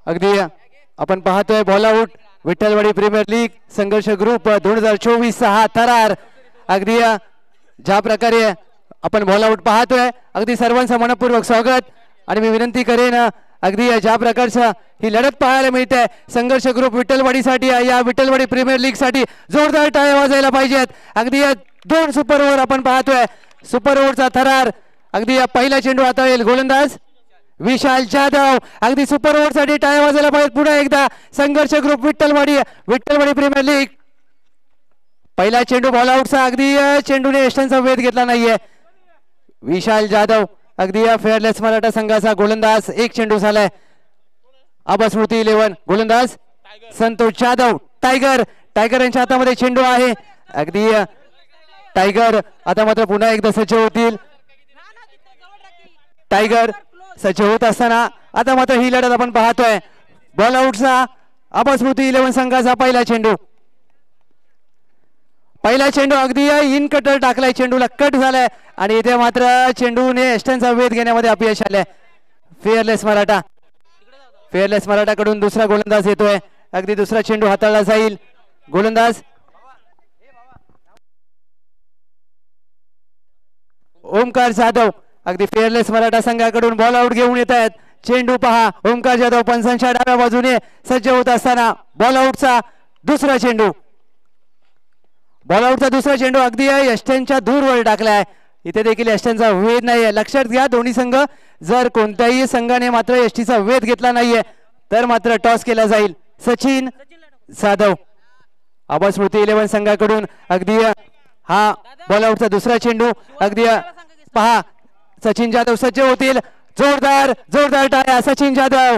अगदी आपण पाहतोय ball out Vitthalwadi premier league Sangharsh group 2024 हा थरार। अगदी ज्या प्रकारे आपण बॉल आउट पाहतोय अगदी सर्वांचं मनपूर्वक स्वागत आणि मी विनंती करेन अगदी ज्या प्रकारचं ही लढत पाहायला मिळते संघर्ष ग्रुप विठ्ठलवाडीसाठी या विठ्ठलवाडी प्रीमियर लीग साठी जोरदार टाळ्या वाजायला पाहिजेत। अगदी 2 सुपर ओव्हर आपण पाहतोय सुपर ओव्हरचा थरार। अगदी पहिला चेंडू हाताळेल गोलंदाज विशाल जाधव। अगदी सुपर ओव्हर साठी टाळ्या वाजायला पाहिजेत पुन्हा एकदा संघर्ष ग्रुप विठ्ठलवाडी प्रीमियर लीग। पहिला चेंडू बॉल आउटचा अगदी चेंडूने यष्टांचा वेध घेतला नाहीये विशाल जाधव। अगदी फेअरलेस मराठा संघाचा गोलंदाज एक चेंडू झालाय आबास्मृती 11 गोलंदाज संतोष जाधव टायगर यांच्या हातामध्ये चेंडू आहे। अगदी टायगर आता मात्र पुन्हा एकदा सज्ज होतील। टायगर सज्ज होत असताना आता मात्र ही लढत आपण पाहतोय बॉल आउटचा आबास्मृती 11 संघाचा पहिला चेंडू अगदी इन कटर टाकलाय चेंडूला कट झालाय आणि इथे मात्र चेंडूने यष्टांचा वेध घेण्यामध्ये अपयश आलंय। फेअरलेस मराठा कडून दुसरा गोलंदाज येतोय अगदी दुसरा चेंडू हाताळला जाईल गोलंदाज ओमकार जाधव। अगदी फेअरलेस मराठा संघाकडून बॉल आउट घेऊन येत आहेत चेंडू पहा ओमकार जाधव पंचांच्या डाव्या बाजूने सज्ज होत असताना बॉल आउटचा दुसरा चेंडू अगदी यष्टांच्या दूरवर टाकलाय। इथे देखील यष्टांचा वेध नाहीये लक्षात घ्या दोन्ही संघ जर कोणत्याही संघाने मात्र यष्टीचा वेध घेतला नाहीये तर मात्र टॉस केला जाईल। सचिन जाधव आबास्मृती 11 संघाकडून अगदी हा बॉल आउटचा दुसरा चेंडू अगदी पहा सचिन जाधव सज्ज होतील जोरदार टाळ्या सचिन जाधव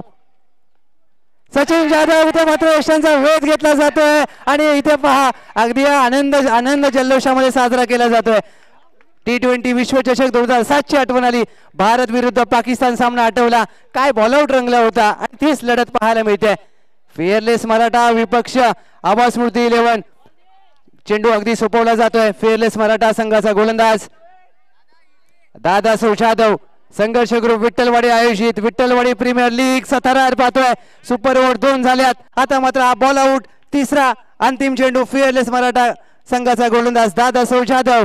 इथे मात्र यशांचा वेध घेतला जातोय आणि इथे पहा अगदी आनंद जल्लोषामध्ये साजरा केला जातोय। T20 विश्वचषक 2007 ची आठवण आली भारत विरुद्ध पाकिस्तान सामना आठवला काय बॉल आउट रंगला होता आणि तीच लढत पाहायला मिळते। फेअरलेस मराठा विपक्ष आबास्मृती 11 चेंडू अगदी सोपवला जातोय फेअरलेस मराठा संघाचा गोलंदाज दादासाहेब जाधव। संघर्ष ग्रुप विठ्ठलवाडी आयोजित विठ्ठलवाडी प्रीमियर लीग थरार पाहतोय सुपर ओव्हर 2 झाल्यात आता मात्र हा बॉल आउट तिसरा अंतिम चेंडू फेअरलेस मराठा संघाचा गोलंदाज दादासाहेब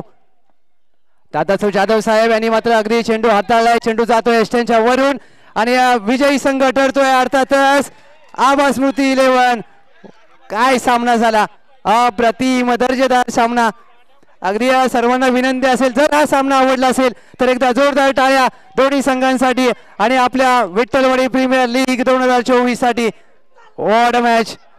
जाधव साहेब यांनी मात्र अगदी चेंडू हाताळलाय चेंडू जातोय यष्टांच्या वरून आणि विजयी संघ ठरतोय अर्थातच आबास्मृती 11। काय सामना झाला अप्रतिम दर्जेदार सामना। अगदी सर्वांना विनंती असेल जर हा सामना आवडला असेल तर एकदा जोरदार टाळ्या दोन्ही संघांसाठी आणि आपल्या विठ्ठलवाडी प्रीमियर लीग 2024 साठी। What a match.